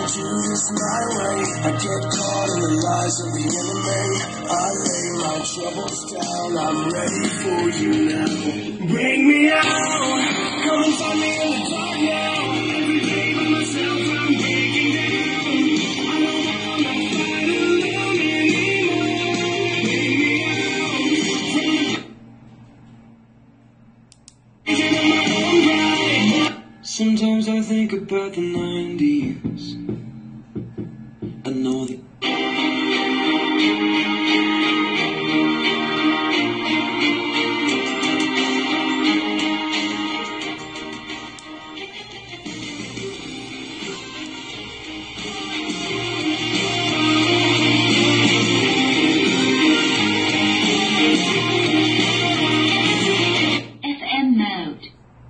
do this my way. I get caught in the lies of the enemy. I lay my troubles down, I'm ready for you now. Bring me out, come and find me in the dark now. Every day by myself I'm breaking down. I know that I'm not fighting alone anymore. Bring me out. Sometimes I think about the 90s. I know that FM mode.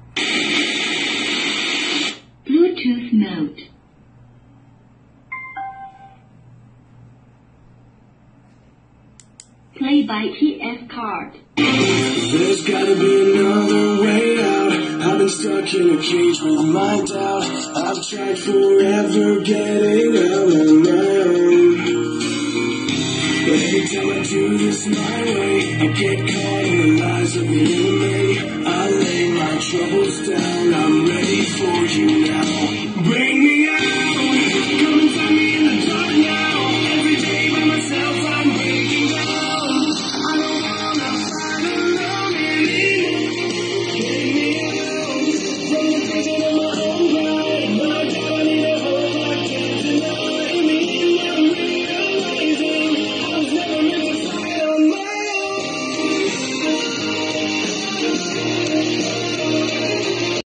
Bluetooth mode. Play by TF card. there's gotta be another way out. I've been stuck in a cage with my doubt. I've tried forever getting out on my own. But every time I do this my way, I get caught in the lies of the enemy. I lay my troubles down, I'm ready for you now.